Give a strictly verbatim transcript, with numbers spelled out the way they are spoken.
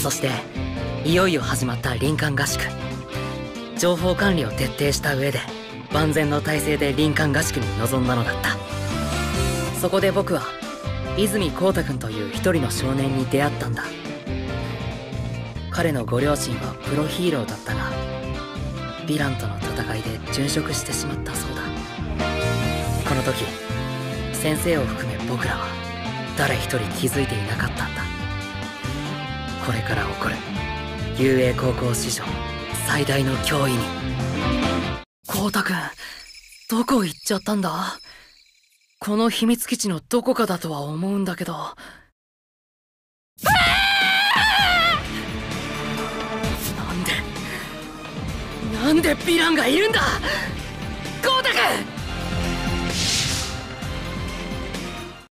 そしていよいよ始まった林間合宿。情報管理を徹底した上で万全の体制で林間合宿に臨んだのだった。そこで僕は泉光太くんという一人の少年に出会ったんだ。彼のご両親はプロヒーローだったが、ヴィランとの戦いで殉職してしまったそうだ。この時先生を含め僕らは誰一人気づいていなかったんだ。これから起こる雄英高校史上最大の脅威に。光太くん、どこ行っちゃったんだ？この秘密基地のどこかだとは思うんだけど。なんでなんでヴィランがいるんだ光太くん！